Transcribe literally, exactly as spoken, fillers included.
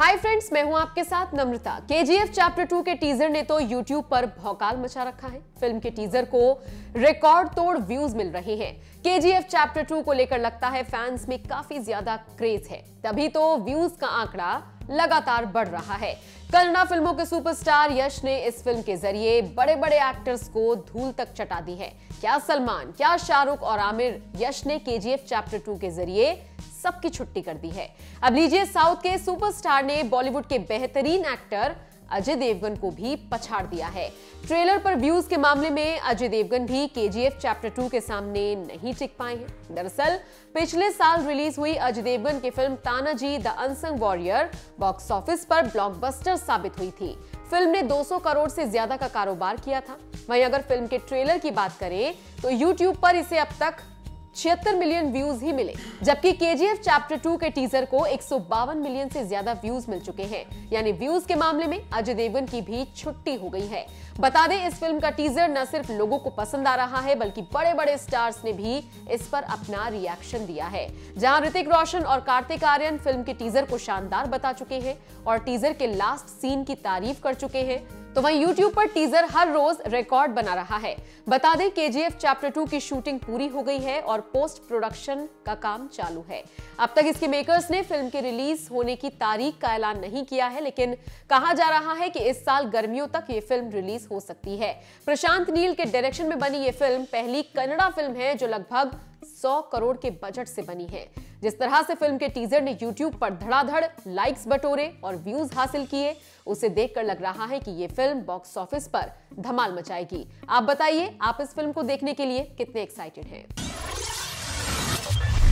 Hi friends, मैं हूं आपके साथ नम्रता। केजीएफ चैप्टर टू के टीजर ने तो यूट्यूब पर भौकाल मचा रखा है। फिल्म के टीजर को रिकॉर्ड तोड़ व्यूज मिल रहे हैं। केजीएफ चैप्टर टू को लेकर लगता है फैंस में काफी ज्यादा क्रेज है, तभी तो व्यूज का आंकड़ा लगातार बढ़ रहा है। कन्नड़ा फिल्मों के सुपरस्टार यश ने इस फिल्म के जरिए बड़े बड़े एक्टर्स को धूल तक चटा दी है। क्या सलमान, क्या शाहरुख और आमिर, यश ने केजीएफ चैप्टर टू के जरिए सबकी छुट्टी कर दी है। अब लीजिए, साउथ के सुपरस्टार ने बॉलीवुड के बेहतरीन एक्टर अजय देवगन को भी पछाड़ दिया है। ट्रेलर पर व्यूज के मामले में अजय देवगन भी केजीएफ चैप्टर टू के सामने नहीं टिक पाए हैं। दरअसल पिछले साल रिलीज हुई अजय देवगन की फिल्म Tanhaji the unsung warrior box office पर ब्लॉकबस्टर साबित हुई थी। फिल्म ने दो सौ करोड़ से ज्यादा का कारोबार किया था। वहीं अगर फिल्म के ट्रेलर की बात करें तो यूट्यूब पर इसे अब तक छिहत्तर मिलियन व्यूज ही मिले, जबकि केजीएफ चैप्टर टू के टीजर को एक सौ बावन मिलियन से ज्यादा व्यूज मिल चुके हैं। यानी व्यूज के मामले में अजय देवगन की भी छुट्टी हो गई है। बता दें, इस फिल्म का टीजर न सिर्फ लोगों को पसंद आ रहा है, बल्कि बड़े बड़े स्टार्स ने भी इस पर अपना रिएक्शन दिया है। जहां ऋतिक रोशन और कार्तिक आर्यन फिल्म के टीजर को शानदार बता चुके हैं और टीजर के लास्ट सीन की तारीफ कर चुके हैं, तो वहीं यूट्यूब पर टीजर हर रोज रिकॉर्ड बना रहा है। बता दें, केजीएफ चैप्टर टू की शूटिंग पूरी हो गई है और पोस्ट प्रोडक्शन का काम चालू है। अब तक इसके मेकर्स ने फिल्म के रिलीज होने की तारीख का ऐलान नहीं किया है, लेकिन कहा जा रहा है कि इस साल गर्मियों तक ये फिल्म रिलीज हो सकती है। प्रशांत नील के डायरेक्शन में बनी ये फिल्म पहली कन्नड़ा फिल्म है जो लगभग सौ करोड़ के बजट से बनी है। जिस तरह से फिल्म के टीजर ने यूट्यूब पर धड़ाधड़ लाइक्स बटोरे और व्यूज हासिल किए, उसे देखकर लग रहा है कि ये फिल्म बॉक्स ऑफिस पर धमाल मचाएगी। आप बताइए, आप इस फिल्म को देखने के लिए कितने एक्साइटेड हैं?